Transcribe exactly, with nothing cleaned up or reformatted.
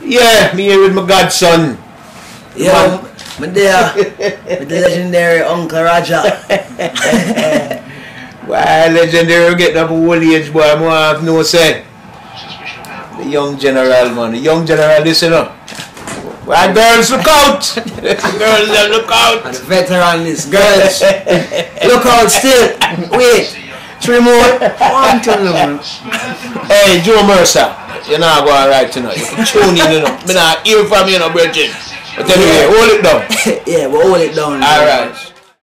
Yeah, me here with my godson. Yeah, I'm there with the legendary Uncle Roger. Why legendary getting up a old age, boy? I have no say. The young general, man. The young general, listen up. Why, girls, look out! Girls, look out! And the veteran is girls. Look out still. Wait. Three more. One, two, one. Hey, Joe Mercer. You're not going right tonight. You can tune in, you know. I'm not hear from you, no, Bridget. But anyway, hold it down. Yeah, but hold it down. Alright.